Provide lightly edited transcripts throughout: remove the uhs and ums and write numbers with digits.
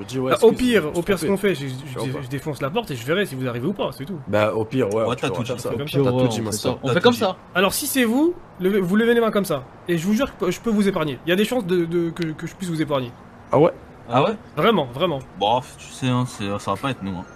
dis ouais. Au pire, ce qu'on fait, je défonce la porte et je verrai si vous arrivez ou pas, c'est tout. Bah au pire, ouais, t'as tout dit. ça. Au T'as pire, tout dit, Master. On fait comme ça. Alors si c'est vous, vous levez les mains comme ça. Et je vous jure que je peux vous épargner. Il y a des chances que je puisse vous épargner. Ah ouais? Ah ouais? Vraiment, vraiment. Bon, tu sais, hein, ça va pas être nous. Hein.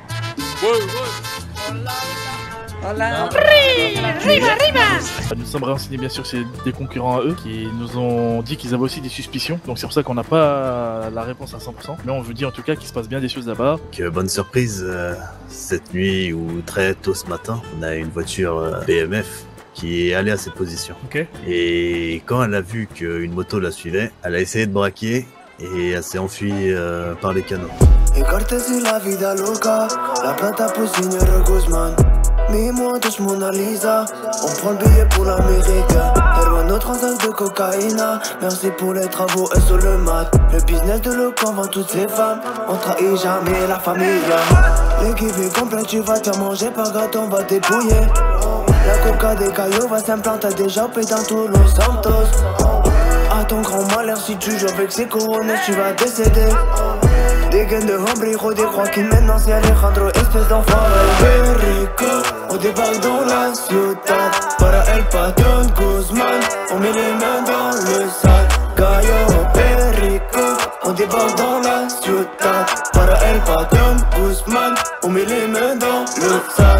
Nous sommes renseignés bien sûr, c'est des concurrents à eux qui nous ont dit qu'ils avaient aussi des suspicions. Donc c'est pour ça qu'on n'a pas la réponse à 100%. Mais on vous dit en tout cas qu'il se passe bien des choses là-bas. Bonne surprise, cette nuit ou très tôt ce matin, on a une voiture BMF qui est allée à cette position. Ok. Et quand elle a vu qu'une moto la suivait, elle a essayé de braquer et elle s'est enfuie par les canaux. Cortesi la vida loca, la plata pour Signor Guzman. Mets-moi touche Mona Lisa, on prend le billet pour l'Amérique. Hermano, 35 de cocaïne, merci pour les travaux et sur le mat. Le business de Locan vend toutes ces femmes, on trahit jamais la famille. L'équipe est complète, tu vas te faire manger par gâteau, on va dépouiller. La coca des cailloux va s'implanter déjà dans tous Los Santos. À ton grand malheur, si tu joues avec ces couronnes, tu vas décéder. Des gains de hombre, des croix qui mènent dans Alejandro, espèce d'enfoiré. Rico, on débarque dans la ciudad. Para el patron Guzman, on met les mains dans le sac. Gallo, Perico, on débarque dans la ciudad. Para el patron Guzman, on met les mains dans le sac.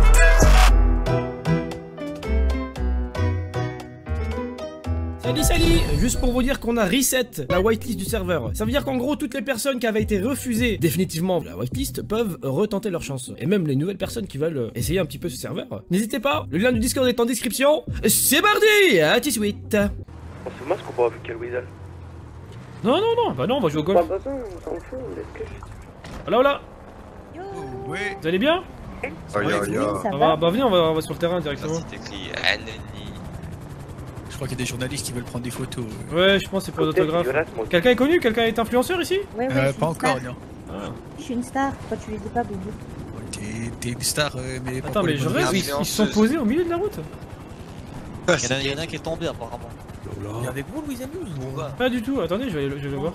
Salut, juste pour vous dire qu'on a reset la whitelist du serveur. Ça veut dire qu'en gros, toutes les personnes qui avaient été refusées définitivement la whitelist peuvent retenter leur chance. Et même les nouvelles personnes qui veulent essayer un petit peu ce serveur. N'hésitez pas, le lien du Discord est en description. C'est parti, à tout de suite. On se masque ou pas avec quel Weasel? Non, bah non, on va jouer au golf. Pas besoin, on s'en fout, laisse que Voilà. Oui. Vous allez bien? Ça va. Bah venez, on va sur le terrain directement. C'est écrit Anony. Je crois qu'il y a des journalistes qui veulent prendre des photos. Ouais, je pense que c'est pour l'autographe. Quelqu'un est connu? Quelqu'un est influenceur ici? Ouais, pas encore, non. Je suis une star, toi tu les dis pas, Boubou. T'es une star, mais... Attends, mais je rêve, ils se sont posés au milieu de la route. Il y en a un qui est tombé apparemment. Il est avec vous, Louis Amuse? Pas du tout, attendez, je vais le voir.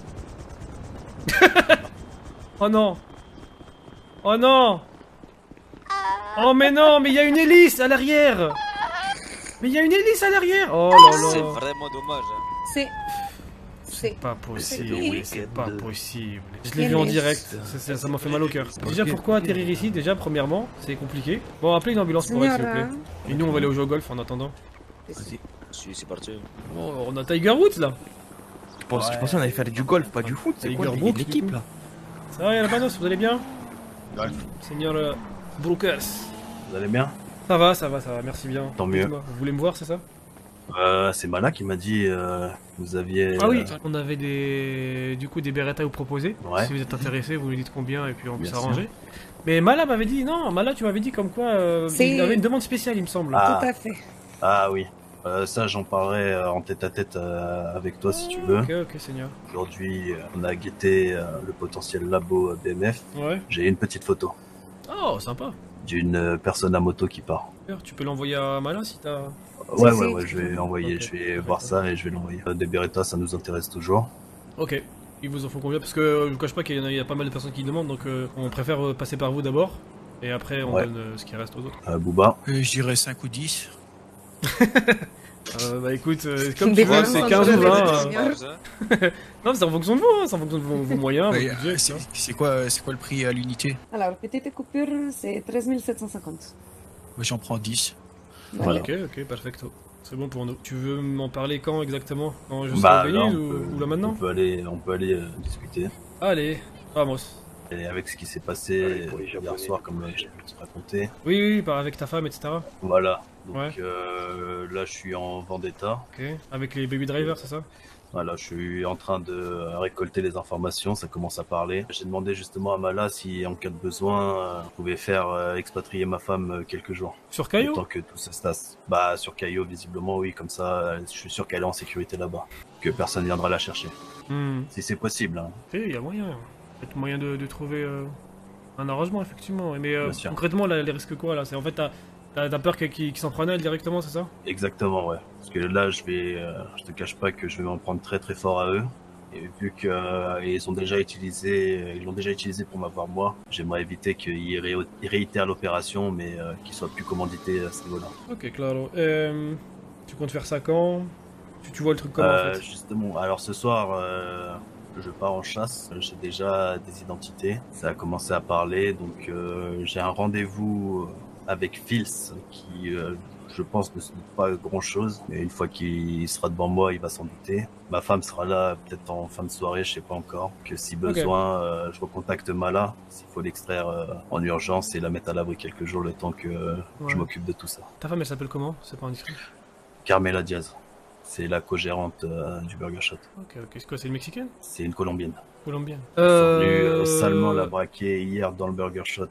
Oh non. Oh non. Oh mais non, mais il y a une hélice à l'arrière. Mais il y a une hélice à l'arrière. Oh là là. C'est vraiment dommage. C'est pas possible, c'est pas possible. Je l'ai vu en direct, ça m'a fait mal au cœur. Déjà, pourquoi atterrir ici? Déjà, premièrement, c'est compliqué. Bon, appelez une ambulance pour elle, s'il vous plaît. Et nous, on va aller au jeu au golf en attendant. Vas-y, c'est parti. Bon, on a Tiger Woods là. Je pensais qu'on allait faire du golf, pas du foot. C'est quoi l'équipe là? Ça va, Yalabanos, vous allez bien? Seigneur Brookers. Vous allez bien? Ça va, merci bien. Tant mieux. Vous voulez me voir, c'est ça? C'est Mala qui m'a dit vous aviez... Ah oui, on avait du coup des Beretta à vous proposer. Ouais. Si vous êtes intéressé, vous nous dites combien et puis on peut s'arranger. Mais Mala m'avait dit, non, Mala tu m'avais dit comme quoi il avait une demande spéciale il me semble. Tout à fait. Ah oui, ça j'en parlerai en tête à tête avec toi si tu veux. Ok, Seigneur. Aujourd'hui on a guetté le potentiel labo BMF. Ouais. J'ai une petite photo. Oh, sympa. D'une personne à moto qui part. Tu peux l'envoyer à Mala si t'as... Ouais, je vais envoyer, je vais voir ça et je vais l'envoyer. Des Beretta, ça nous intéresse toujours. Ok. Il vous en faut combien? Parce que je vous cache pas qu'il y a pas mal de personnes qui demandent, donc on préfère passer par vous d'abord, et après on donne ce qui reste aux autres. Booba. Je dirais 5 ou 10. Bah écoute, comme tu vois, c'est 15 ou 20. Non, c'est en fonction de vous, c'est en fonction de vos moyens, votre budget, c'est quoi le prix à l'unité? Alors, petite coupure, c'est 13 750. J'en prends 10. Voilà. Ok, perfecto. C'est bon pour nous. Tu veux m'en parler quand exactement? Quand je serai venu ou là maintenant? On peut aller discuter. Allez, vamos. Et avec ce qui s'est passé hier soir, comme j'ai pu te raconter. Oui, avec ta femme, etc. Voilà. Donc là, je suis en vendetta. Ok. Avec les baby drivers, c'est ça? Voilà, je suis en train de récolter les informations, ça commence à parler. J'ai demandé justement à Mala si, en cas de besoin, on pouvait faire expatrier ma femme quelques jours. Sur Caillou? Tant que tout ça se passe. Bah, sur Caillou, visiblement, oui, comme ça, je suis sûr qu'elle est en sécurité là-bas. Que personne viendra la chercher. Si c'est possible. Hein. Il y a moyen. Peut-être moyen de trouver un arrangement, effectivement. Mais concrètement, les risques quoi là? C'est en fait, t'as peur qu'ils s'en prennent à elle directement, c'est ça? Exactement, ouais. Parce que là, je te cache pas que je vais m'en prendre très très fort à eux. Et vu qu'ils ont déjà utilisé, ils l'ont déjà utilisé pour m'avoir moi, j'aimerais éviter qu'ils réitèrent l'opération, mais qu'ils soient plus commandités à ce niveau-là. Ok, claro. Tu comptes faire ça quand? Tu vois le truc comment en fait? Justement, alors ce soir, je pars en chasse. J'ai déjà des identités. Ça a commencé à parler, donc j'ai un rendez-vous avec Fils qui, je pense, ne se doute pas grand-chose. Mais une fois qu'il sera devant moi, il va s'en douter. Ma femme sera là peut-être en fin de soirée, je sais pas encore. Que si besoin, je recontacte Mala, s'il faut l'extraire en urgence et la mettre à l'abri quelques jours, le temps que je m'occupe de tout ça. Ta femme, elle s'appelle comment? C'est pas indiscret. Carmela Diaz. C'est la co-gérante du Burger Shot. Ok, c'est quoi, c'est une Mexicaine? C'est une Colombienne. Colombienne. Ils sont venus salement la braquer hier dans le Burger Shot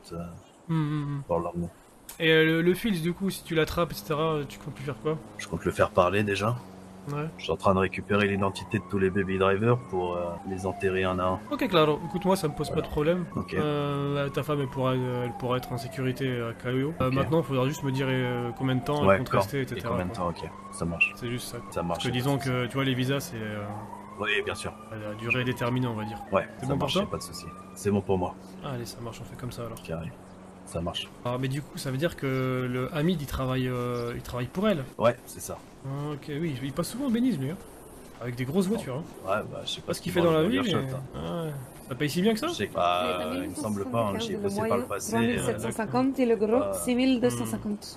pour l'emmener. Et le Fils, du coup, si tu l'attrapes, etc., tu comptes lui faire quoi? Je compte le faire parler déjà. Ouais. Je suis en train de récupérer l'identité de tous les baby drivers pour les enterrer un à un. Ok, claro. Écoute, moi, ça me pose pas de problème. Ok. Ta femme, elle pourra être en sécurité à Cayo. Maintenant, il faudra juste me dire combien de temps elle compte rester, etc. Et combien de temps, ok. Ça marche. C'est juste ça. Ça marche. Parce que disons que, tu vois, les visas, c'est... Oui, bien sûr. La durée déterminée, on va dire. Ouais, c'est ça bon marche, pour toi? pas de soucis. C'est bon pour moi. Allez, ça marche, on fait comme ça alors. Carré. Ça marche. Ah, mais du coup, ça veut dire que le Hamid, il travaille pour elle. Ouais, c'est ça. Ah, ok, oui, il passe souvent au Béniz, lui. Hein. Avec des grosses voitures. Hein. Ouais, bah, je sais pas ce qu'il fait dans la vie, mais... Ça paye si bien que ça? Je sais pas, il me semble pas, hein, j'y ai bossé par le passé. 3750 et le gros 6250.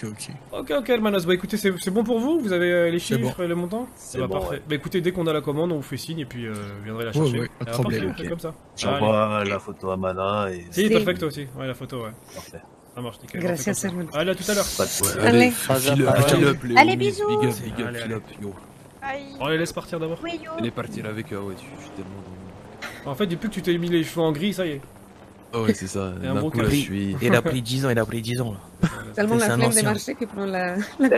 Ok, Hermanos, bah écoutez, c'est bon pour vous? Vous avez les chiffres et le montant? C'est bon, parfait. ouais. Bah écoutez, dès qu'on a la commande, on vous fait signe et puis vous viendrez la chercher. Ouais, pas de problème. Parfait, comme ça. J'envoie la photo à Mala et... Si, perfecto aussi. Ouais, la photo, ouais. Parfait. Ça marche, nickel. Gracias, hermano. Allez, à tout à l'heure. Pas de problème. Allez, bisous. Big up, Philip, yo. Bon, allez, laisse partir d'abord. Oui, yo. Allez partir avec ouais, je suis tellement... En fait, depuis que tu t'es mis les cheveux en gris, ça y est. Oh ouais, c'est ça. Et un D'un gros coup, là, je carré. suis... Il a pris 10 ans, il a pris 10 ans là. Tellement la C'est un flemme de ancien. marcher qui prend la...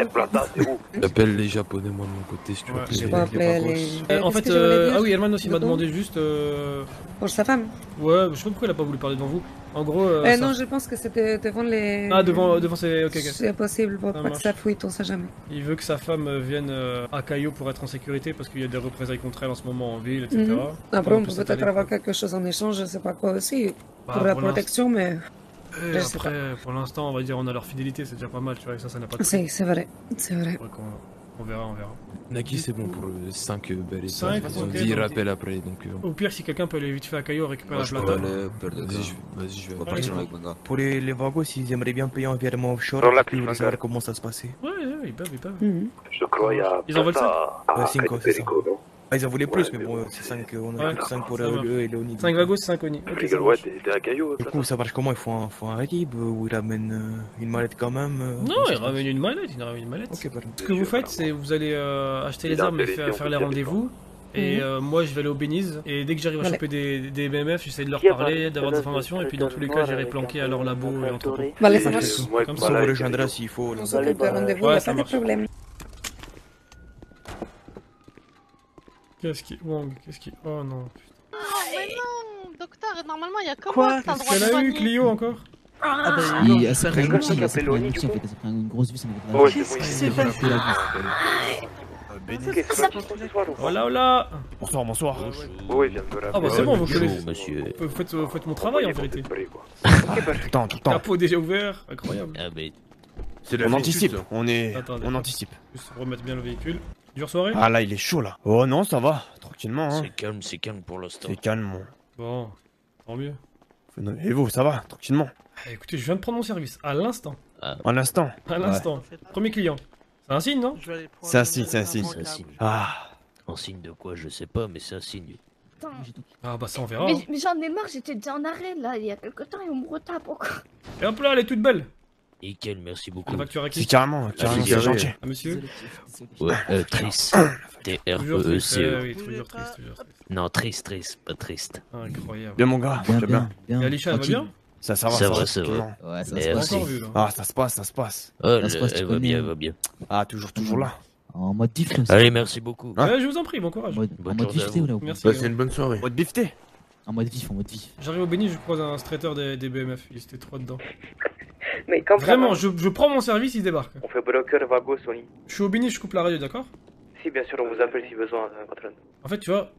J'appelle les japonais, moi, de mon côté, si tu veux. Ouais, Je peux appeler les... En fait, Qu'est-ce que je voulais dire? ah oui, Hermanos, il m'a demandé juste... Pour sa femme? Ouais, je sais pas pourquoi il a pas voulu parler devant vous. En gros... Non, je pense que c'était devant les... Ah, devant ses... Ok. C'est possible, pour pas que ça fuite, on sait jamais. Il veut que sa femme vienne à Cayo pour être en sécurité parce qu'il y a des représailles contre elle en ce moment en ville, etc. Après, on peut peut-être avoir quelque chose en échange, je sais pas quoi aussi, pour la protection, mais... Et après, pour l'instant, on va dire on a leur fidélité, c'est déjà pas mal, tu vois, et ça n'a pas de... C'est vrai, c'est vrai. On verra. Naki, c'est bon pour 5 belles 5, ils ont dit rappel après, donc... Au pire, si quelqu'un peut aller vite fait à Cayo récupérer la plata. Vas-y, je vais partir avec Manga. Pour les vagos, ils aimeraient bien payer un virement offshore, ils veulent savoir comment ça se passait. Ouais, ils peuvent. Je crois il y a... Ils en veulent 5 Ouais, 5 c'est ça. Ah, ils en voulaient plus, mais bon, c'est 5, on a 5 pour eux et Léonie. 5 vagos, 5 Oni. Ok, ça Ouais, marche. t'es à Caillou. Du coup, ça marche comment? Il faut un rib ou ils ramènent une mallette quand même? Non, il ramène une mallette, Ok, pardon. Ce que vous faites, c'est vous allez acheter les armes et faire les rendez-vous. Et moi, je vais aller au Beniz. Et dès que j'arrive à choper des BMF, j'essaie de leur parler, d'avoir des informations. Et puis dans tous les cas, j'irai planquer à leur labo et entrepôt. Vale, ça marche. Comme Ça, ça, on vous rejoindra s'il faut. On s'occupe de rendez-vous, Ouais, y'a ça pas de marche. problème. Qu'est-ce qui... Wang, qu'est-ce qui... Oh non. Mais non, docteur, normalement il y a que Quoi? moi qui t'as le droit de Qu'est-ce qu'elle a eu, soigner. Clio, encore? Ah bah Il a ça C'est comme ça qu'appelle Oni, du coup. une grosse vue, ça m'a Ouais, fait c'est bon, il s'est C'est Qu'est-ce que ça passe ce soir, là? Oh là. Bonsoir. Oui, viens de la... Ah bah c'est bon, vous connaissez. monsieur. Vous faites mon travail en vérité. Tout le temps. Capot déjà ouvert, incroyable. Ah mais... On anticipe, Attendez. on anticipe. Juste remettre bien le véhicule. Dure soirée? Ah là, il est chaud là. Oh non, ça va, tranquillement. Hein. C'est calme pour l'instant. C'est calme. Bon, tant mieux. Et vous, ça va, tranquillement. Écoutez, je viens de prendre mon service, à l'instant. Un instant. À l'instant. Premier client. C'est un signe, non? C'est un signe. C'est un signe. Ah. Un signe de quoi, je sais pas, mais c'est un signe. Ah bah ça on verra. Mais j'en ai marre, j'étais déjà en arrêt là, il y a quelque temps et on me retape encore. Et hop là, elle est toute belle. Nickel, merci beaucoup. La facture à C'est qui? carrément, c'est gentil. Ah monsieur? Ouais, triste. Toujours triste, T-R-E-E-C-E. oui, toujours triste. Non, triste, pas triste. Incroyable. Bien mon gars, très bien. Et Alicia, elle va bien? Ça va, Ça va. tranquillement. Ouais, ça Merci. se Encore vu là. Ah, ça se passe. Oh, Ça se passe, tu elle va bien, connais, elle va bien. Ah, toujours là. En mode vif comme ça. Allez, merci beaucoup. Hein? Ouais, je vous en prie, bon courage. En Bonne mode journée à vif, vous. là. Merci. Passez une bonne soirée. Votre bifté. En mode vif. J'arrive au Béni, je croise un straighter des BMF, il était 3 dedans. Mais quand Vraiment, je prends mon service, il débarque. On fait broker Vago, Sony. Je suis au Béni, je coupe la radio, d'accord? Si, bien sûr, on vous appelle si besoin, patron. En fait, tu vois,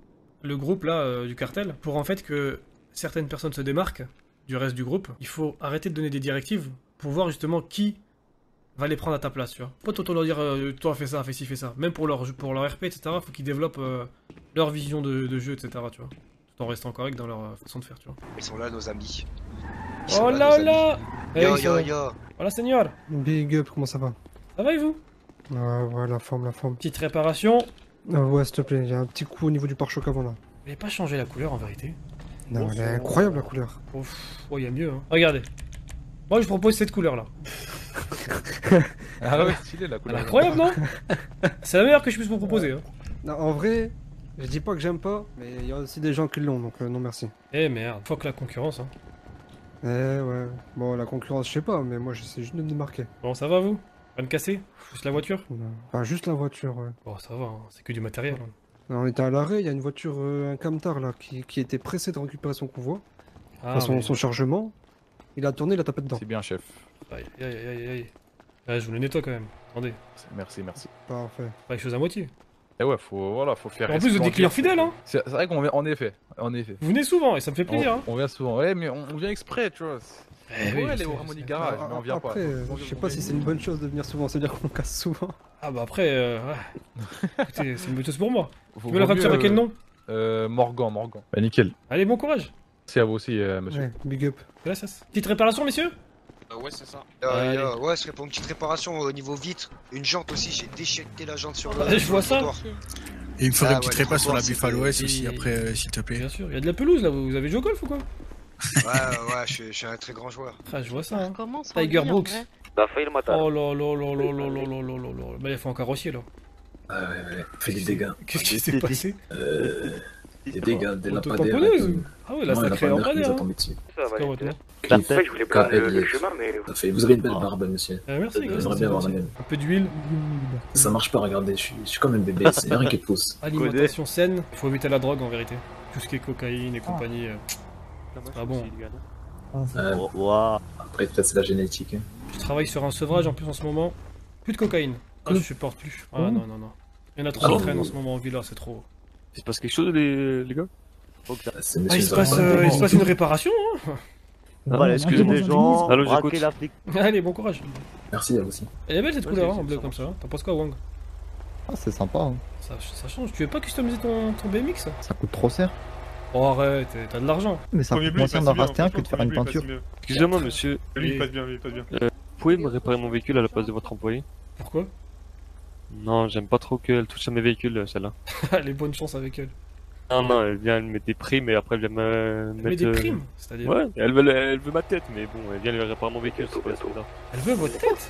le groupe là du cartel, pour en fait que certaines personnes se démarquent du reste du groupe, il faut arrêter de donner des directives pour voir justement qui va les prendre à ta place, tu vois. Pas toi leur dire toi fais ça, fais ci, fais ça. Même pour leur RP, etc., faut qu'ils développent leur vision de jeu, etc., tu vois. Tout en restant correct dans leur façon de faire, tu vois. Ils sont là, nos amis. Oh là là! Yo, yo, yo! Voilà, Seigneur! Big up, comment ça va? Ça va et vous? Ouais, la forme. Petite réparation. Ouais, s'il te plaît, j'ai un petit coup au niveau du pare-choc avant là. Vous n'avez pas changé la couleur en vérité? Non, elle est incroyable la couleur. Ouf, oh, y a mieux, hein. Regardez. Moi, je propose cette couleur là. Ah ouais, stylé la couleur. Elle est incroyable, non? C'est la meilleure que je puisse vous proposer, hein. Non, en vrai, je dis pas que j'aime pas, mais il y a aussi des gens qui l'ont, donc non merci. Eh merde, fuck la concurrence, hein. Ouais. Bon, la concurrence, je sais pas, mais moi j'essaie juste de me démarquer. Bon, ça va vous? Pas de casser? Juste la voiture? Enfin, juste la voiture, ouais. Bon, ça va, hein. C'est que du matériel. Hein. On était à l'arrêt, il y a une voiture, un camtar là, qui était pressé de récupérer son convoi. Ah, son chargement. Il a tourné, il a tapé dedans. C'est bien, chef. Aïe. Ouais, je vous le nettoie quand même. Attendez. Merci. Parfait. Pas les choses à moitié. Et ouais, faut faire. En plus, vous êtes des clients fidèles, hein. C'est vrai qu'on vient, en effet. Vous venez souvent et ça me fait plaisir, hein. On vient souvent, ouais, mais on vient exprès, tu vois. Oui, aller au Harmony Garage, mais on vient pas. Après, je sais pas si c'est une bonne chose de venir souvent, c'est-à-dire qu'on casse souvent. Ah bah après, écoutez, c'est une bonne chose pour moi. Tu veux la facture à quel nom? Morgan. Bah nickel. Allez, bon courage. C'est à vous aussi, monsieur. Ouais, big up. Gracias. Petite réparation, messieurs? Ouais, c'est ça. Ouais, ce serait pour une petite réparation au niveau vitre. Une jante aussi, j'ai déchiqueté la jante sur le. Je vois ça. Et il me faudrait une petite réparation sur la Buffalo S aussi après, s'il te plaît. Bien sûr, il y a de la pelouse là, vous avez joué au golf ou quoi? Ouais, je suis un très grand joueur. Ah, je vois ça. Hein. Tiger Brooks. Oh là. Bah, il faut un carrossier là. Ah ouais, fait des dégâts. Qu'est-ce qui s'est passé? Des dégâts, des lampadaires. Ah ouais, là, ça crée un lampadaire. Ça va, je voulais prendre le chemin, mais... Vous avez une belle barbe, monsieur. Merci, j'aimerais bien avoir la mienne. Un peu d'huile. Ça marche pas, regardez, je suis comme un bébé, c'est rien qui te pousse. Alimentation saine, il faut éviter la drogue en vérité. Tout ce qui est cocaïne et compagnie. Ah bon. Après, peut-être c'est la génétique. Je travaille sur un sevrage en plus en ce moment. Plus de cocaïne. Ah, je supporte plus. Ah non. Il y en a trop qui traînent en ce moment en villa, c'est trop. Il se passe quelque chose, les gars? Il se passe une réparation, hein. Voilà, excusez les gens. Allô, j'écoute. Allez, bon courage. Merci à vous aussi. Elle est belle cette couleur, hein, en bleu comme ça. T'en penses quoi, Wang? Ah, c'est sympa. Hein. Ça change. Tu veux pas customiser ton BMX? Ça coûte trop cher. Oh, arrête, t'as de l'argent. Mais ça coûte moins cher d'en racheter un que de faire une peinture. Excusez-moi, monsieur. Lui, il passe bien. Vous pouvez me réparer mon véhicule à la place de votre employé? Pourquoi? Non, j'aime pas trop qu'elle touche à mes véhicules, celle-là. Elle est bonne chance avec elle. Non, elle vient me mettre des primes et après elle vient me mettre... des primes? C'est-à-dire? Ouais, elle veut ma tête, mais bon, elle vient lui réparer mon véhicule, c'est pas ça. Elle veut votre tête?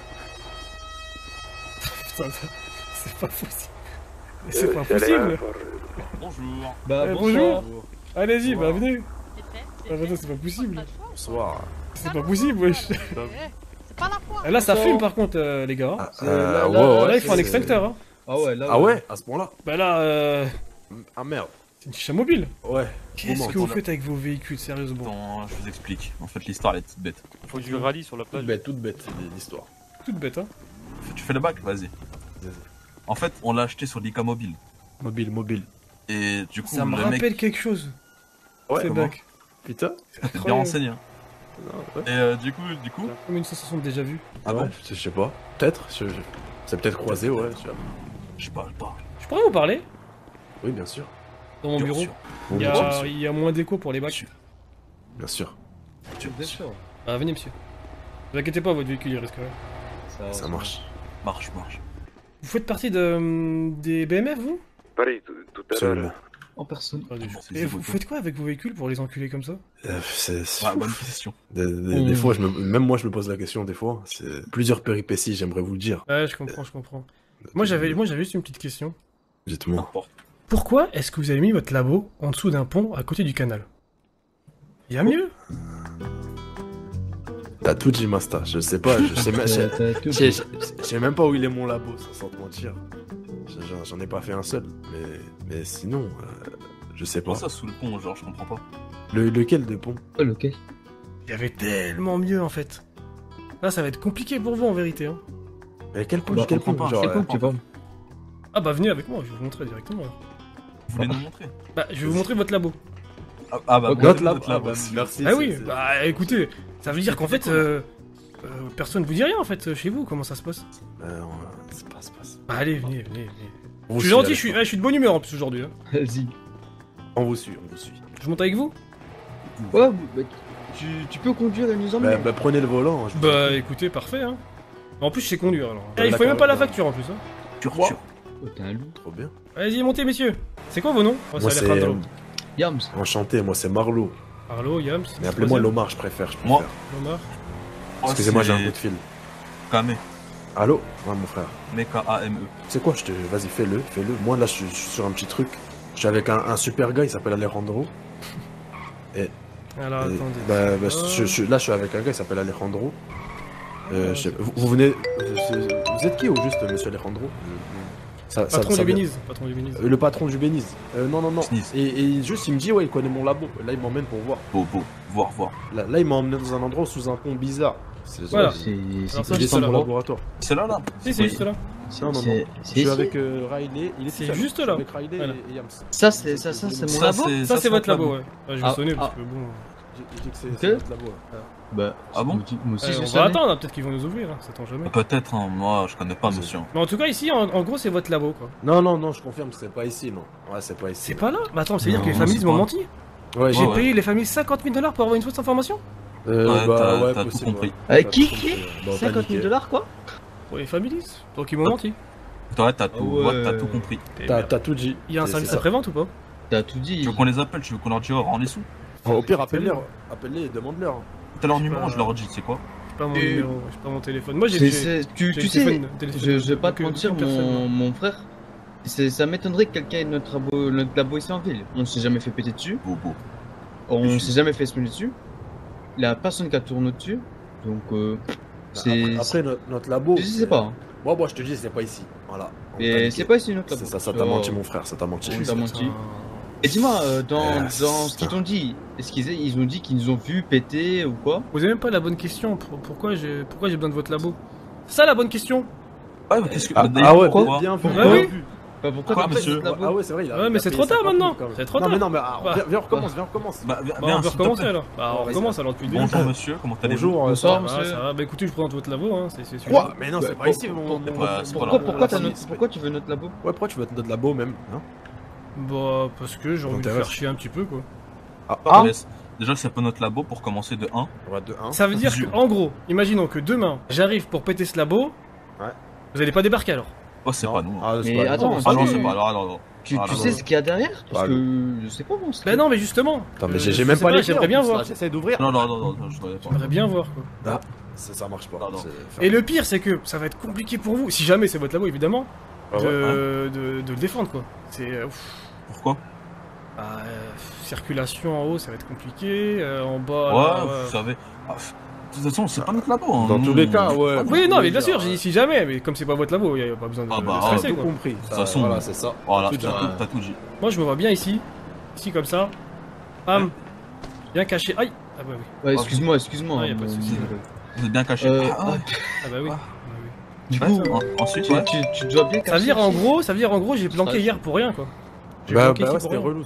Putain, c'est pas possible. C'est pas possible. Bonjour. Bonjour. Allez-y, venez. C'est pas possible. Bonsoir. C'est pas possible, wesh. C'est pas la fois. Là, ça fume par contre, les gars. Là, il faut un extincteur. Hein. Ah ouais, à ce point-là. Bah là, Ah merde. c'est une chicha mobile. Ouais. Qu'est-ce que vous faites avec vos véhicules, sérieusement? Attends, je vous explique. En fait, l'histoire, elle est toute bête. Faut que je le rallie sur la plage. Toute bête, l'histoire. Toute bête, hein. Tu fais le bac? Vas-y. En fait, on l'a acheté sur l'ICA Mobile. Mobile. Et du coup, Ça me le rappelle mec... quelque chose. Ouais, C'est bac. Putain. T'es bien renseigné. Hein. Et du coup... Comme une sensation de déjà vu. Ah bon? Je sais pas. Peut-être. C'est peut-être croisé, ouais. Je parle pas. Je pourrais vous parler? Oui, bien sûr. Dans mon bureau. Il y a moins d'écho pour les bacs. Bien sûr. Bien sûr. Ah, venez, monsieur. Ne vous inquiétez pas, votre véhicule il reste quand même. Ça marche. Marche. Vous faites partie des BMF, vous? Pareil, tout à l'heure. En personne. Et vous faites quoi avec vos véhicules pour les enculer comme ça? Bonne question. Des fois, même moi, je me pose la question, des fois. C'est plusieurs péripéties, j'aimerais vous le dire. Ouais, je comprends. Moi, j'avais juste une petite question. Dites-moi. Pourquoi est-ce que vous avez mis votre labo en dessous d'un pont à côté du canal? Il y a mieux? T'as tout dit, Masta. Je sais pas, je sais même pas où il est mon labo, sans te mentir. J'en ai pas fait un seul. Mais sinon, je sais pas. Comment ça sous le pont, genre, je comprends pas. Lequel de pont? Lequel? Il y avait tellement mieux en fait. Là, ça va être compliqué pour vous en vérité. Hein. Mais quel pont? Quel pont tu parles? Ah bah venez avec moi, je vais vous montrer directement. Vous voulez nous montrer? Bah, je vais vous montrer votre labo. Ah bah, Notre notre labo, labo. merci. Ah oui, bah écoutez, ça veut dire qu'en fait, personne vous dit rien en fait chez vous, comment ça se passe? C'est pas. Bah allez, venez. On Je suis vous gentil, suit, je suis de bonne humeur en plus aujourd'hui. Hein. Vas-y. On vous suit. Je monte avec vous? Ouais, bah, tu peux conduire et nous emmener. Bah prenez le volant. Bah écoutez, parfait hein. En plus, je sais conduire alors. Ah, il faut même pas la facture en plus. Hein. Turture. Oh, t'es un loup. Trop bien. Allez-y, montez messieurs. C'est quoi vos noms? Oh, Moi ça a c'est l'air Alejandro. Yams. Enchanté, moi c'est Marlo. Arlo, Yams. Mais appelez-moi Lomar, je préfère. Moi. Lomar. Excusez-moi, j'ai un coup de fil. Kame. Allô? Ouais, mon frère. K-A-M-E. C'est quoi, vas-y, fais-le. Moi, là, je suis sur un petit truc. Je suis avec un super gars, il s'appelle Alejandro. Alors, attendez. Là, je suis avec un gars, il s'appelle Alejandro. Vous venez... Vous êtes qui, au juste, monsieur Alejandro? Patron du Beniz. Le patron du Beniz. Non. Et juste, il me dit, ouais, il connaît mon labo. Là, il m'emmène pour voir. Voir. Là, il m'a emmené dans un endroit sous un pont bizarre. Voilà. C'est juste mon laboratoire. C'est là. Si, c'est juste là. Non. Je suis avec Riley. C'est juste là. Avec Riley et Yams. Ça, c'est mon labo. Ça, c'est votre labo, ouais. Je vais sonner parce que bon. J'ai dit que c'est votre labo. Bah, ah bon? Moi aussi, on va attendre, peut-être qu'ils vont nous ouvrir, ça tombe jamais. Peut-être, hein, moi je connais pas monsieur. Mais en tout cas, ici, en gros, c'est votre labo quoi. Non, je confirme que c'est pas ici, non. Ouais, c'est pas ici. C'est pas là? Bah attends, c'est-à-dire que les familles m'ont menti? Ouais, j'ai payé les familles 50 000 $ pour avoir une fausse information? T'as tout compris. Qui 50 000 $ quoi? Pour les familles, donc ils m'ont menti. Ouais, t'as tout compris. T'as tout dit. Il y a un service après-vente ou pas? T'as tout dit. Tu veux qu'on les appelle? Tu veux qu'on leur dise rends les sous? Au pire, appelle-les et demande-leur. T'as leur numéro, je leur dis, c'est quoi? J'ai pas mon numéro, j'ai pas mon téléphone. Moi j'ai. Tu sais, je vais pas te mentir, mon frère. Ça m'étonnerait que quelqu'un ait notre labo ici en ville. On s'est jamais fait péter dessus. On s'est jamais fait spawner dessus. Il y a personne qui a tourné dessus. Donc, c'est. Après, notre labo. Je sais pas. Moi, je te dis, c'est pas ici. Voilà. Et c'est pas ici notre labo. Ça t'a menti, mon frère, ça t'a menti. On t'a menti. Et dis-moi, dans ce qu'ils t'ont dit, est-ce qu'ils ont dit qu'ils nous ont vu péter ou quoi? Vous avez même pas la bonne question. Pourquoi j'ai besoin de votre labo? C'est ça la bonne question? Ouais, mais qu'est-ce que. Ah ouais, bien vu. Ah oui. Pourquoi monsieur? Ah ouais, c'est vrai. Ouais, mais c'est trop tard maintenant. C'est trop tard. Non, mais viens, on recommence. On peut recommencer alors. On recommence alors depuis le début. Bonjour monsieur, comment allez-vous? Bonsoir monsieur. Ça va, bah écoutez, je présente votre labo, hein. C'est celui-là. Mais non, c'est pas ici. Pourquoi tu veux notre labo? Ouais, pourquoi tu veux notre labo même? Bah, parce que j'ai envie de faire chier un petit peu quoi. Déjà, c'est pas notre labo pour commencer de 1. Ouais, de 1. Ça veut dire que, en gros, imaginons que demain, j'arrive pour péter ce labo. Ouais. Vous allez pas débarquer alors? Oh, c'est pas nous. Mais attends, non, c'est pas alors. Tu sais ce qu'il y a derrière? Parce que je sais pas moi. Bah non, mais justement. Attends, mais j'ai même pas les. J'aimerais bien voir. J'essaie d'ouvrir. Non, je voudrais pas. J'aimerais bien voir quoi. Ah, ça marche pas. Et le pire, c'est que ça va être compliqué pour vous, si jamais c'est votre labo évidemment, de le défendre quoi. C'est. Pourquoi? Circulation en haut, ça va être compliqué. En bas. Ouais, vous savez. De toute façon, c'est pas notre labo. Hein. Dans tous les cas, ouais. Oui, non, mais bien sûr, j'ai dit si jamais, mais comme c'est pas votre labo, il y a pas besoin de stresser tout quoi. compris. De toute façon, voilà, c'est ça. Voilà, t'as tout dit. Moi, je me vois bien ici comme ça. Bam. Bien caché. Aïe. Ah bah oui. Ouais, excuse-moi. Ah, y a pas de soucis. Vous êtes bien caché. Ah bah oui. Du coup, ensuite, tu dois bien cacher. Ça veut dire en gros, j'ai planqué hier pour rien quoi. Bah ouais, c'était relou.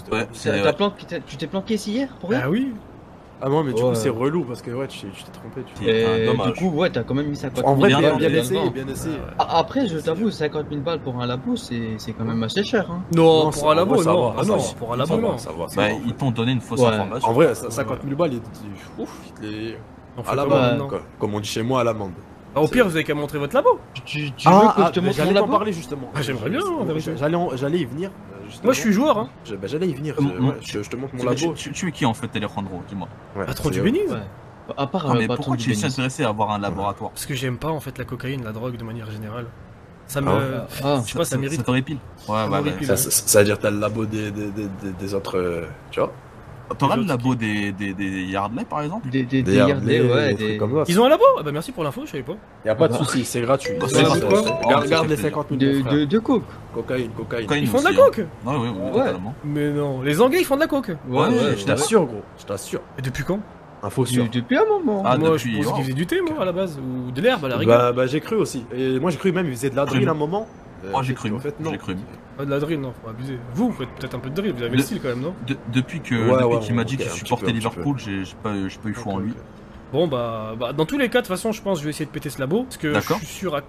Tu t'es planqué ici hier pour rien? Ah oui. Ah non, mais du coup, c'est relou parce que ouais, tu t'es trompé. Du coup, ouais, t'as quand même mis ça quoi. En vrai, bien essayé. Après, je t'avoue, 50 000 balles pour un labo, c'est quand même assez cher. Hein. Non, pour un labo, non. Ah non, pour un labo, non. Bah, ils t'ont donné une fausse information. En vrai, 50 000 balles, il est à l'amende, comme on dit chez moi, à l'amende. Au pire, vous avez qu'à montrer votre labo. Tu veux que je te montre mon labo? parler justement. J'aimerais bien. J'allais y venir. Moi, je suis joueur. Hein. J'allais y venir. Je te montre mon labo. Tu es qui en fait, Alejandro? Dis-moi. Patron du Beniz. À part mais pourquoi tu es si intéressé à avoir un laboratoire? Parce que j'aime pas en fait la cocaïne, la drogue de manière générale. Ça me. Je sais pas, ça mérite. Ça t'horripile. Ouais. Ça veut dire que t'as le labo des autres. Tu vois? T'auras le labo des Yardley par exemple? Des Yardley, ouais. Comme ça. Ils ont un labo? Bah merci pour l'info, je savais pas. Y'a pas de soucis, c'est gratuit. Garde les 50 000 de coke. Cocaïne. Ils font de la coke? Oui, totalement. Mais non, les Anglais ils font de la coke. Ouais, je t'assure gros, je t'assure. Et depuis quand? Info sûr. Depuis un moment. Moi je pensais qu'ils faisaient du thé moi à la base, ou de l'herbe à la rigueur. Bah j'ai cru aussi. Et moi j'ai cru même ils faisaient de la drill à un moment. Moi j'ai cru. En fait non. J'ai cru. Pas de la drill, non, faut abuser. Vous faites peut-être un peu de drill, vous avez le style quand même, non? Depuis qu'il m'a dit qu'il supportait Liverpool, j'ai pas eu foi en lui. Bon bah dans tous les cas de toute façon je pense que je vais essayer de péter ce labo parce que je suis sûr à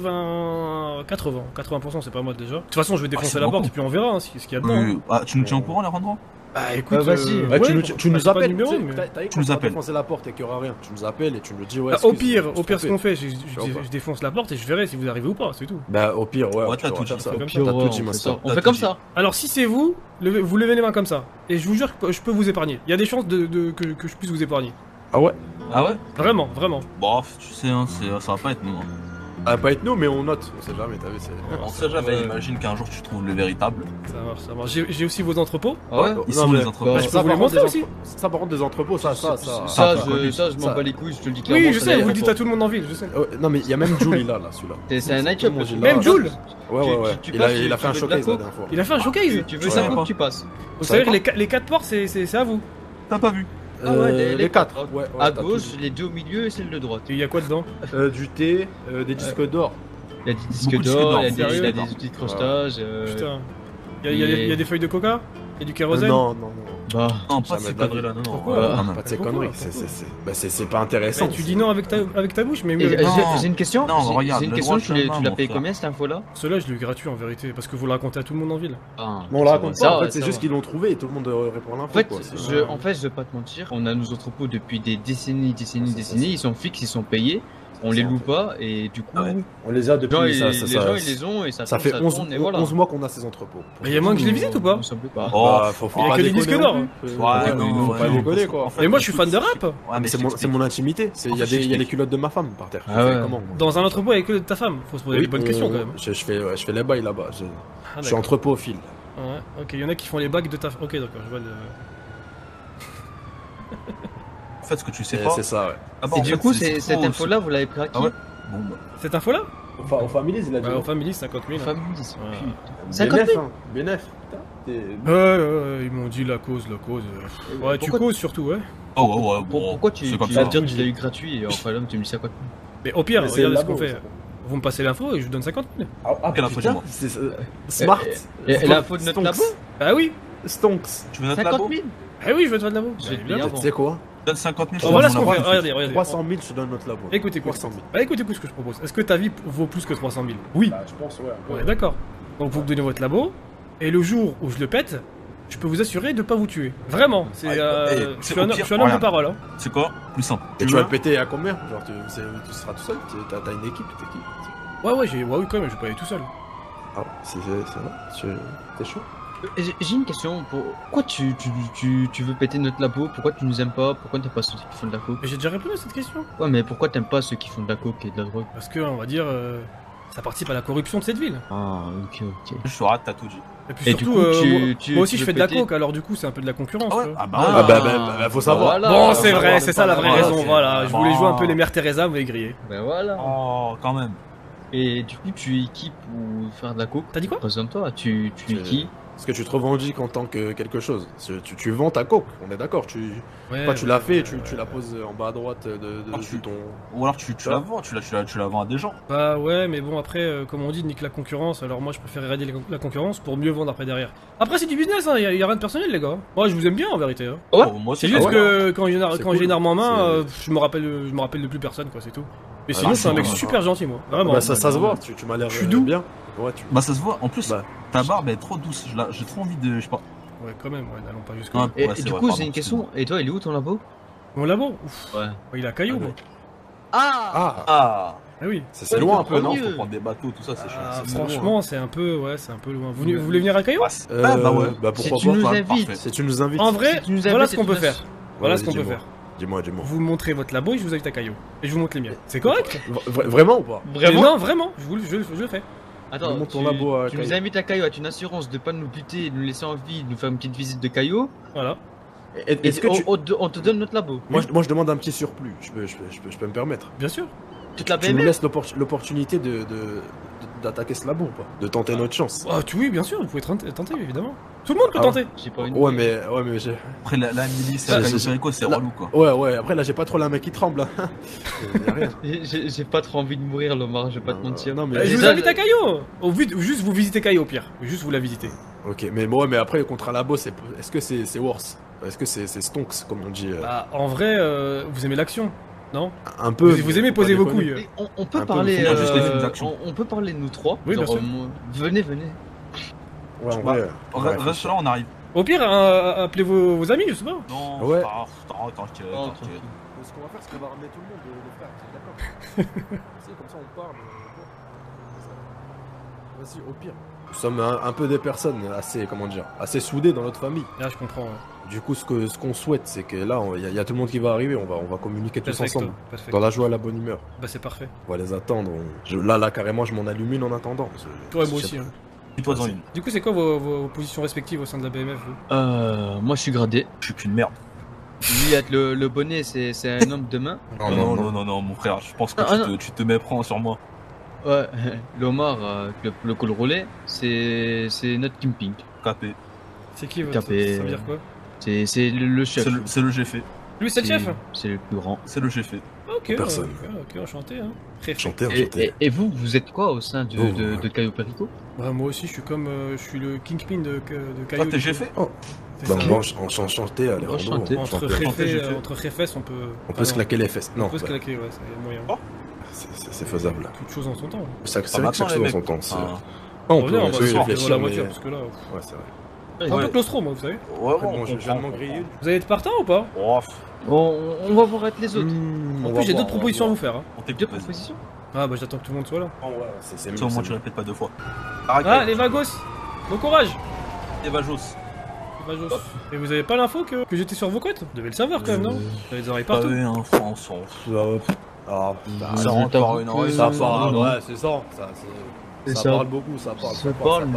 80% c'est pas mal déjà. De toute façon je vais défoncer la porte et puis on verra hein, ce qu'il y a dedans. Ah tu nous tiens au courant Alejandro? Bah écoute, vas-y, tu nous appelles, tu nous appelles. Défoncer la porte et qu'il y aura rien, tu nous appelles et tu nous dis ouais. Au pire ce qu'on fait, je défonce la porte et je verrai si vous arrivez ou pas, c'est tout. Bah au pire ouais, t'as tout dit. On fait comme ça. Alors si c'est vous levez les mains comme ça et je vous jure que je peux vous épargner. Il y a des chances que je puisse vous épargner. Ah ouais? Ah ouais? Vraiment. Bon, tu sais, hein, ça va pas être nous. Hein. Ça va pas être nous, mais on note. On sait jamais, t'as vu? On sait jamais, imagine qu'un jour tu trouves le véritable. Ça marche. J'ai aussi vos entrepôts. Ah ouais? Ils sont les entrepôts. Je peux vous les montrer aussi. Ça, par contre, des entrepôts, ça, je m'en bats les couilles, je te le dis clairement. Oui, je sais, vous le dites à tout le monde en ville, je sais. Non, mais il y a même Jules là, celui-là. C'est un night shop. Même Jules? Ouais. Il a fait un showcase la dernière fois. Il a fait un showcase? Tu veux 5 coups, tu passes. Vous savez que les 4 portes, c'est à vous. T'as pas vu? Ah ouais, les 4. Ouais, à gauche, les 2 au milieu et celle de droite. Et il y a quoi dedans? Du thé, des disques d'or. Il y a des disques d'or, il y a des outils de crochetage. Putain. Il y a des feuilles de coca? Il y a du kérosène? Non. Bah, non, pas ces conneries-là, non. Pourquoi? Pas de ces conneries, c'est pas intéressant. Tu dis non avec ta bouche, mais oui. J'ai une question. Non, regarde, j'ai une question, tu l'as payé combien cette info-là? Cela, je l'ai eu gratuit en vérité, parce que vous le racontez à tout le monde en ville. On le raconte pas, en fait, c'est juste qu'ils l'ont trouvé et tout le monde répond à l'info. En fait, je vais pas te mentir, on a nos entrepôts depuis des décennies, ils sont fixes, ils sont payés. On les loue pas et du coup on les a depuis les gens ils les ont et ça fait tourne, 11 mois qu'on a ces entrepôts. Mais il y a moins que je les visite ou pas? Faut il y a que des disques d'or. Faut pas déconner quoi. Mais moi je suis fan de rap. C'est mon intimité, il y a les culottes de ma femme par terre. Dans un entrepôt avec que ta femme, faut se poser des bonnes questions quand même. Je fais les bails là-bas, je suis entrepôt-fil. Ouais, ok, il y en a qui font les bagues de ta femme. Ok d'accord, je vois le... En fait, ce que tu sais pas. C'est ça, ouais. Et du coup, cette info-là, vous l'avez pris à qui? Cette info-là? Au Families, il a dit. Au Families, 50 000. Au Families, 50 000 Bénef. Ouais, ils m'ont dit la cause. Ouais, tu causes surtout, ouais. Pourquoi tu vas dire que tu l'as eu gratuit et enfin l'homme, tu me dis 50 000? Mais au pire, regardez ce qu'on fait. Vous me passez l'info et je vous donne 50 000. Quelle info, dis-moi? Smart. Et l'info de notre labo? Bah oui. Stonks. Tu veux notre labo? 50 000? Ah oui, je veux notre labo. Tu sais quoi? Donne 50 000. Voilà ce qu'on fait. Regardez. 300 000, je te donne notre labo. Écoutez, 300 000. Bah écoutez ce que je propose. Est-ce que ta vie vaut plus que 300 000? Oui. Je pense, ouais. On est d'accord. Donc vous me donnez votre labo et le jour où je le pète, je peux vous assurer de pas vous tuer. Vraiment. Je suis un homme de parole. C'est quoi? Plus simple. Et tu vas le péter à combien? Genre tu seras tout seul? T'as une équipe? Ouais, quand même, je vais pas aller tout seul. Ah, c'est vrai? T'es chaud? J'ai une question, pourquoi tu veux péter notre labo? Pourquoi tu nous aimes pas? Pourquoi t'aimes pas ceux qui font de la coke? Mais j'ai déjà répondu à cette question. Ouais, mais pourquoi t'aimes pas ceux qui font de la coke et de la drogue? Parce que, on va dire, ça participe à la corruption de cette ville. Ah, ok. Je suis rate, t'as tout dit. Et puis surtout, moi aussi je fais de la coke, alors du coup c'est un peu de la concurrence. Faut savoir. Bon, c'est vrai, c'est ça la vraie raison, voilà. Je voulais jouer un peu les Mères Teresa, vous m'avez grillé. Ben voilà. Oh, quand même. Et du coup, tu équipes pour faire de la coke? T'as dit quoi? Présente-toi, tu équipes. Parce que tu te revendiques en tant que quelque chose. Tu vends ta coke, on est d'accord. Tu l'as fait, tu la poses en bas à droite de ton. Ou alors tu la vends, tu la vends à des gens. Bah ouais, mais bon après, comme on dit, nique la concurrence. Alors moi je préfère éradiquer la concurrence pour mieux vendre après derrière. Après c'est du business, hein, y a rien de personnel les gars. Moi je vous aime bien en vérité. Hein. Ouais. C'est juste que quand j'ai une arme en main, je me rappelle de plus personne quoi, c'est tout. Mais sinon je suis un mec super gentil moi, vraiment. Bah ça se voit, tu m'as l'air. Je suis doux. Bien. Ouais, Bah ça se voit, en plus ta barbe est trop douce, j'ai trop envie de... je sais pas. Ouais quand même, n'allons pas jusqu'à... Et du coup j'ai une question, et toi il est où ton labo? Mon labo? Ouais. Il est à Caillou moi. Ah oui. C'est loin un peu, non? Faut prendre des bateaux, tout ça, c'est chiant. Franchement c'est un peu, loin. Vous voulez venir à Caillou? Bah ouais, bah pourquoi pas? Si tu nous invites. En vrai, voilà ce qu'on peut faire. Voilà ce qu'on peut faire. Dis-moi. Vous montrez votre labo et je vous invite à Caillou. Et je vous montre les miens. C'est correct? Vraiment ou pas? Non, vraiment, je le fais. Attends, tu nous invites à Caillou, à une assurance de pas nous buter, de nous laisser en vie, de nous faire une petite visite de Caillou. Voilà. Est-ce que on te donne notre labo? Moi je demande un petit surplus, je peux me permettre. Bien sûr. Toute la Tu nous laisses l'opportunité d'attaquer ce labo ou pas? De tenter notre chance? Ah, oui, bien sûr, vous pouvez tenter, évidemment. Tout le monde peut tenter. Ouais, mais j'ai. Après, la milice, c'est relou, quoi. Ouais, après, là, j'ai pas trop la main qui tremble. Hein. Y'a rien. J'ai pas trop envie de mourir, Lomar, je vais pas te mentir. Non, mais... Je vous invite à Caillot. Juste vous visitez Caillot, au pire. Juste vous la visitez. Ok, mais après, contre un labo, est-ce que c'est worse? Est-ce que c'est stonks, comme on dit? Bah, en vrai, vous aimez l'action, non? Un peu. Vous aimez poser vos couilles. On peut parler. On peut parler nous trois. Oui, bien sûr. Venez. Ouais, en vrai. Reste là, on arrive. Au pire, appelez vos amis, je sais pas. Non, ouais. T'inquiète. Ce qu'on va faire, c'est qu'on va ramener tout le monde, les frères, d'accord? Si, comme ça on parle. Vas-y, au pire. Nous sommes un peu des personnes assez soudées dans notre famille. Là, je comprends. Ouais. Du coup, ce qu'on souhaite, c'est que là, il y a tout le monde qui va arriver, on va communiquer tous ensemble. Dans la joie et la bonne humeur. Bah, c'est parfait. On va les attendre. Là, carrément, je m'en allume une en attendant. Ouais, moi aussi. Toi-en une. Du coup, c'est quoi vos positions respectives au sein de la BMF, vous? Moi, je suis gradé. Je suis qu'une merde. Lui, le bonnet, c'est un homme de main. Non, mon frère, je pense que tu te méprends sur moi. Ouais, l'Omar, le col roulé, c'est notre Kimping. Capé. C'est qui votre? Ça veut dire quoi? C'est le chef. C'est le GF. Lui, c'est le chef? C'est le plus grand. C'est le GF. Ok, personne. Ok, enchanté. Hein. Enchanté. Et vous êtes quoi au sein de Caio Perico? Bah, moi aussi, je suis le Kingpin de Caio. Ah, t'es GF? Bah, moi, enchanté, allez, enchanté. Entre Réfès, on peut. On peut se claquer les fesses. Non, on peut se claquer, ouais, c'est moyen. C'est faisable. Toute chose en son temps. C'est vrai que chaque chose en son temps. On peut réfléchir la voiture, parce que là. Ouais, c'est vrai. Un peu claustro, moi, vous savez. Ouais, bon, je viens de m'en griller. Vous allez être partant ou pas? On va voir avec les autres. En plus, j'ai d'autres propositions à vous faire. On t'écoute. Deux propositions? Ah, bah, j'attends que tout le monde soit là. C'est mieux. Au moins, tu répètes pas deux fois. Ah, les Vagos! Bon courage! Les Vagos. Et vous avez pas l'info que j'étais sur vos côtes? Vous devez le savoir quand même, non? Vous avez des oreilles partout. Ça rentre par une oreille, ça parle, ouais, c'est ça. Ça parle beaucoup, ça parle.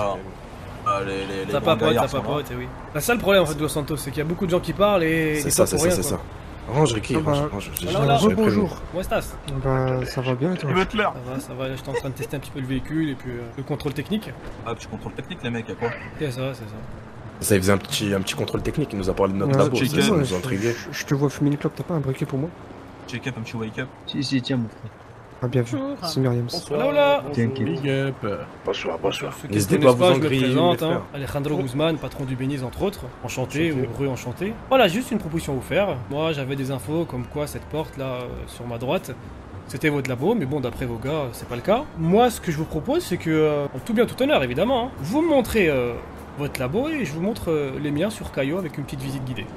Ça papote, oui. La seul problème en fait de Los Santos, c'est qu'il y a beaucoup de gens qui parlent et. C'est ça. Range, Ricky, bonjour. Où est-ce que Bah, ça va bien et toi? Ça va, j'étais en train de tester un petit peu le véhicule et puis le contrôle technique. Ah, petit contrôle technique, les mecs, y'a quoi? C'est ça. Ça, il faisait un petit contrôle technique, il nous a parlé de notre labo, ça nous a intrigué. Je te vois fumer une clope, t'as pas un briquet pour moi? Check up, un petit wake up. Si, tiens, mon frère. Ah, bien vu, c'est Myriam. Hola. T'inquiète. Bonsoir. N'hésitez pas à vous en griller. Je me présente, Alejandro Guzman, patron du Beniz entre autres. Enchanté ou re-enchanté. Voilà, juste une proposition à vous faire. Moi, j'avais des infos comme quoi cette porte là sur ma droite, c'était votre labo, mais bon, d'après vos gars, c'est pas le cas. Moi, ce que je vous propose, c'est que, en tout bien tout honneur évidemment, vous me montrez votre labo et je vous montre les miens sur Caio avec une petite visite guidée.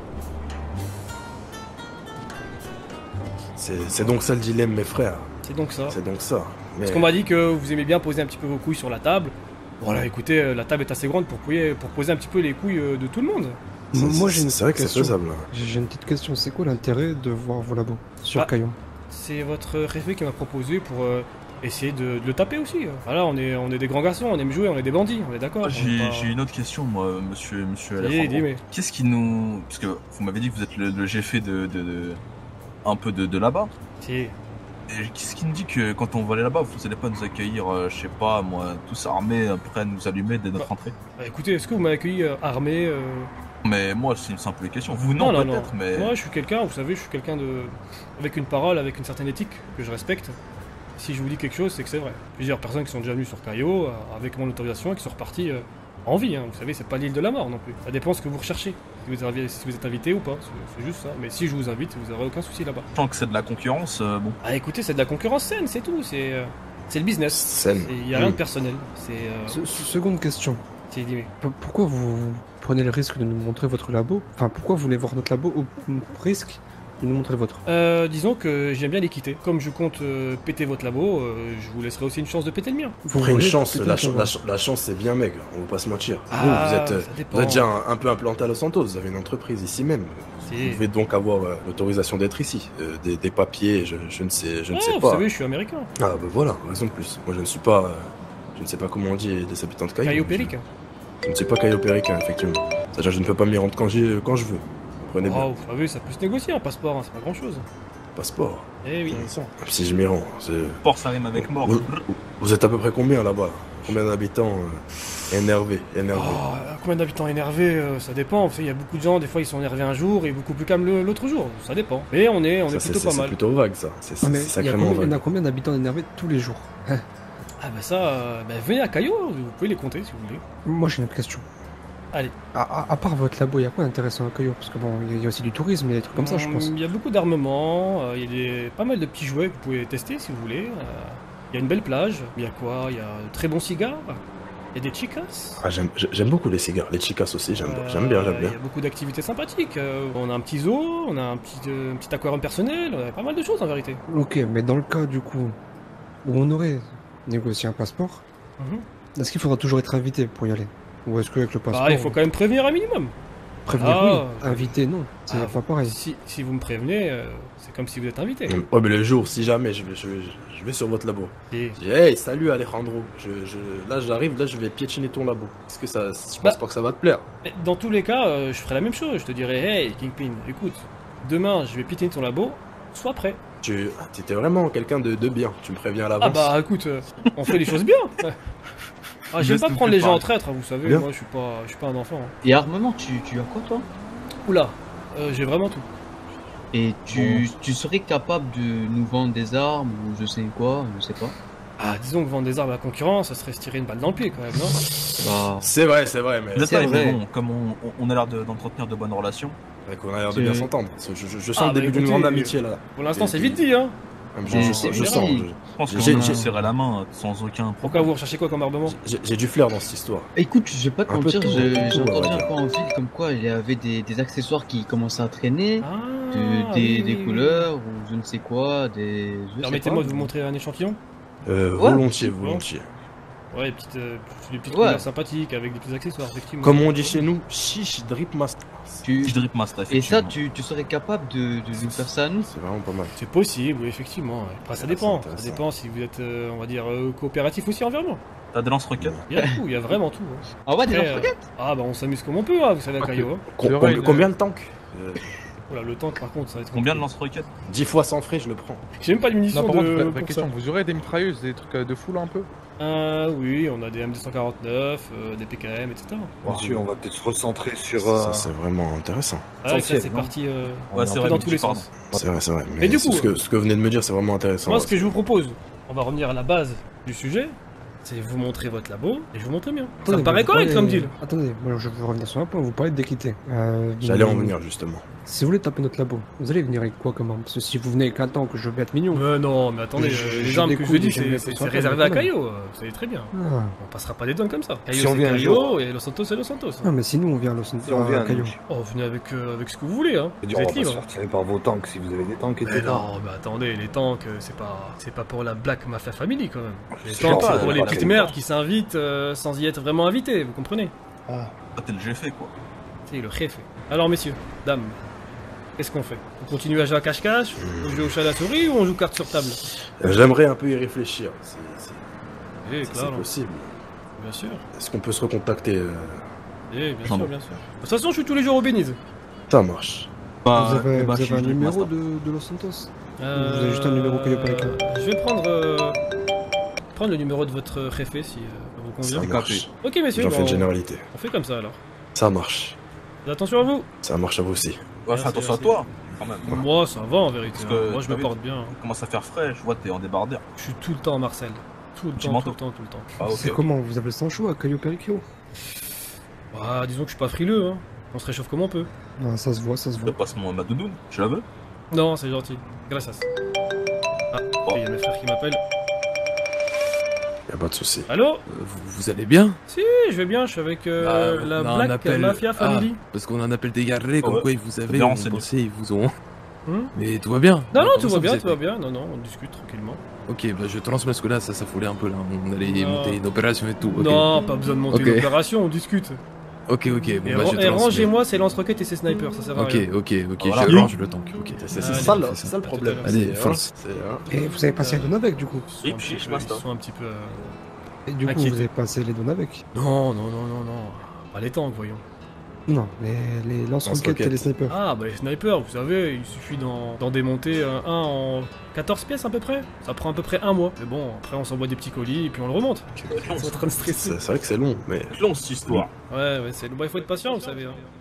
C'est donc ça le dilemme, mes frères. C'est donc ça. Mais... Parce qu'on m'a dit que vous aimez bien poser un petit peu vos couilles sur la table. Voilà, écoutez, la table est assez grande pour poser un petit peu les couilles de tout le monde. Moi, j'ai une c'est vrai que c'est faisable. J'ai une petite question. C'est quoi l'intérêt de voir vos labos sur Caio? C'est votre réfé qui m'a proposé pour essayer de le taper aussi. Voilà, on est des grands garçons, on aime jouer, on est des bandits, on est d'accord. J'ai une autre question, moi, monsieur Alejandro. Qu'est-ce qui nous... Parce que vous m'avez dit que vous êtes le GF un peu de là-bas. Si. Qu'est-ce qui nous dit que quand on va aller là-bas, vous allez pas nous accueillir, je sais pas, moi, tous armés, prêts à nous allumer dès notre entrée? Bah écoutez, est-ce que vous m'avez accueilli armé Mais moi, c'est une simple question. Vous, non, peut-être, mais... Moi, je suis quelqu'un, vous savez, je suis quelqu'un avec une parole, avec une certaine éthique que je respecte. Si je vous dis quelque chose, c'est que c'est vrai. Plusieurs personnes qui sont déjà venues sur Caio avec mon autorisation et qui sont reparties en vie. Hein. Vous savez, c'est pas l'île de la mort non plus. Ça dépend ce que vous recherchez. Si vous êtes invité ou pas, c'est juste ça. Mais si je vous invite, vous n'aurez aucun souci là-bas. Tant que c'est de la concurrence, bon. Ah écoutez, c'est de la concurrence saine, c'est tout. C'est le business. Il n'y a rien de personnel. Seconde question. Pourquoi vous prenez le risque de nous montrer votre labo? Enfin, pourquoi vous voulez voir notre labo au risque de nous montrer le vôtre? Disons que j'aime bien l'équité. Comme je compte péter votre labo, je vous laisserai aussi une chance de péter le mien. Après une chance, la chance c'est bien maigre, on va pas se mentir. Vous êtes déjà un peu implanté à Los Santos, vous avez une entreprise ici même. Vous devez donc avoir l'autorisation d'être ici. Des papiers, je ne sais pas. Vous savez, je suis américain. Ah bah voilà, raison de plus. Moi je ne suis pas... je ne sais pas comment on dit des habitants de Caio. Caio Perico. Je ne sais pas Caio Perico, effectivement. C'est-à-dire je ne peux pas m'y rendre quand je veux. Prenez bien. Vous savez, ça peut se négocier en passeport, hein, c'est pas grand-chose. Passeport? Eh oui. Si je m'y rends, c'est... Passeport, ça rime avec mort. Vous êtes à peu près combien là-bas? Combien d'habitants énervés? Oh, combien d'habitants énervés, ça dépend. Vous savez, il y a beaucoup de gens, des fois ils sont énervés un jour et beaucoup plus calmes l'autre jour. Ça dépend. Mais on est plutôt pas mal. C'est plutôt vague ça. C'est sacrément vague. Il y a combien d'habitants énervés tous les jours? Ah bah ça, venez à Caillou, vous pouvez les compter si vous voulez. Moi j'ai une question. Allez. À part votre labo, il y a quoi d'intéressant à Caillou? Parce que bon, il y a aussi du tourisme et des trucs comme ça, je pense. Il y a beaucoup d'armements, il y a pas mal de petits jouets que vous pouvez tester si vous voulez. Il y a une belle plage, il y a quoi? Il y a de très bons cigares, il y a des chicas. Ah, j'aime beaucoup les cigares, les chicas aussi, j'aime bien. Il y a beaucoup d'activités sympathiques. On a un petit zoo, on a un petit aquarium personnel, on a pas mal de choses en vérité. Ok, mais dans le cas du coup où on aurait négocié un passeport, est-ce qu'il faudra toujours être invité pour y aller? Ou est-ce qu'avec le passeport... il faut quand même prévenir un minimum. Prévenir, oui. Invité, non. C'est pas pareil. Si vous me prévenez, c'est comme si vous êtes invité. Ouais, mais le jour, si jamais, je vais sur votre labo. Je dis, hey, salut Alejandro. Là, j'arrive, là, je vais piétiner ton labo. Est-ce que ça... Je pense pas que ça va te plaire. Dans tous les cas, je ferai la même chose. Je te dirai, hey, Kingpin, écoute, demain, je vais piétiner ton labo, sois prêt. T'étais vraiment quelqu'un de bien. Tu me préviens à l'avance. Ah bah, écoute, on fait les choses bien. Ah, j'aime pas prendre les gens en traître, vous savez, moi je suis pas un enfant. Et armement, tu as quoi toi? Oula, j'ai vraiment tout. Et tu serais capable de nous vendre des armes ou je sais quoi, je sais pas. Ah, disons que vendre des armes à la concurrence, ça serait se tirer une balle dans le pied quand même, non? C'est vrai, mais... bon, comme on a l'air d'entretenir de bonnes relations. On a l'air de bien s'entendre. Je sens le début d'une grande amitié là. Pour l'instant, c'est vite dit, hein. Je sens. Je pense que j'ai serré la main sans aucun. Pourquoi vous recherchez quoi comme armement? J'ai du flair dans cette histoire. Écoute, je vais pas te mentir, j'ai entendu un peu en ville comme quoi il y avait des accessoires qui commençaient à traîner, des couleurs ou je ne sais quoi, des. Permettez-moi de vous montrer un échantillon. Volontiers. Ouais, des petites couleurs sympathiques avec des petits accessoires, effectivement. Comme on dit chez nous, chiche drip master. Et ça, tu serais capable de nous faire ça à nous? C'est vraiment pas mal. C'est possible, oui, effectivement. Après, ça dépend. Ça dépend si vous êtes, on va dire, coopératif aussi envers moi. T'as des lance-roquettes? Il y a tout, il y a vraiment tout. Ah ouais, des lance-roquettes? Ah bah on s'amuse comme on peut, hein, vous savez, à Caillou. Combien de tanks? Voilà, le tank par contre, ça va être combien de lance-roquettes? 10 fois sans frais, je le prends. J'ai même pas de munitions de... La question, vous aurez des mitrailleuses, des trucs de foule un peu? Oui, on a des M249, des PKM, etc. Monsieur, on va peut-être se recentrer sur... Ça, c'est vraiment intéressant. Ah ouais, ça, c'est parti c'est vrai, dans tous les sens. C'est vrai. Mais du coup, ce que vous venez de me dire, c'est vraiment intéressant. Moi, ce que je vous propose, on va revenir à la base du sujet. C'est vous montrer votre labo et je vous montre bien. Ça me paraît correct comme deal. Attendez, moi je veux revenir sur un point, vous parlez d'équité. J'allais en venir justement. Si vous voulez taper notre labo, vous allez venir avec quoi comme arme? Parce que si vous venez avec un tank, je vais être mignon. Non, mais attendez, les armes que je vous dis, c'est réservé à Caillou, vous savez très bien. On passera pas des dents comme ça. Caillou, c'est Caillou et Los Santos, c'est Los Santos. Non, mais si nous on vient à Los Santos, à Caillou. Oh, venez avec ce que vous voulez, hein. Vous êtes libre. Vous par vos tanks si vous avez des tanks et tout. Non, mais attendez, les tanks, c'est pas pour la Black Mafia Family quand même. Les tanks, c'est pour les petites merdes qui s'invitent sans y être vraiment invités, vous comprenez? Ah, t'es le jefe quoi. C'est le jefe. Alors messieurs, dames, qu'est-ce qu'on fait? On continue à jouer à cache-cache? On joue au chat à la souris ou on joue carte sur table? J'aimerais un peu y réfléchir. C'est possible. Bien sûr. Est-ce qu'on peut se recontacter bien sûr. De toute façon, je suis tous les jours au Beniz. Ça marche. Vous avez un numéro de Los Santos? Vous avez juste un numéro Caillou Panico? Je vais prendre le numéro de votre jefe si vous convient. Ça marche. Ok messieurs, j'en fais une généralité. On fait comme ça alors. Ça marche. Attention à vous. Ça marche à vous aussi. Ouais, fais attention à toi. Quand même. Moi ça va en vérité. Moi je me porte bien. Il commence à faire frais, je vois que t'es en débardeur. Je suis tout le temps Marcel. Tout le temps. Ah, okay. C'est comment? Vous avez le sang chaud à Caillou Panico? Bah disons que je suis pas frileux, hein. On se réchauffe comme on peut. Non, ça se voit. Passe-moi ma doudoune, je la veux? Non, c'est gentil. Gracias. Ah, il y a mes frères qui m'appellent. Y'a pas de soucis. Allô? Vous allez bien? Si, je vais bien, je suis avec la Black Mafia Family. Parce qu'on a un appel dégaré, comme quoi ils vous avaient, on pensait, ils vous ont... Mais tout va bien? Non, tout va bien, non, on discute tranquillement. Ok, bah je transmets ce que là, ça foulait un peu là, on allait monter une opération et tout. Non, pas besoin de monter une opération, on discute. Ok, bon, et rangez-moi ces lance-roquettes et ces snipers, ça sert à rien. Ok, je range le tank. C'est ça le problème. Allez, force. Et vous avez passé les dons avec du coup? Ils sont un petit peu... Et du coup, vous avez passé les dons avec? Non. Pas les tanks, voyons. Non, les lance-roquettes et les snipers. Ah, bah les snipers, vous savez, il suffit d'en démonter un en 14 pièces à peu près. Ça prend à peu près un mois. Mais bon, après on s'envoie des petits colis et puis on le remonte. Ils sont en train de stresser. C'est vrai que c'est long, mais... Long cette histoire. Ouais, c'est... Bah, il faut être patient, vous savez. Hein.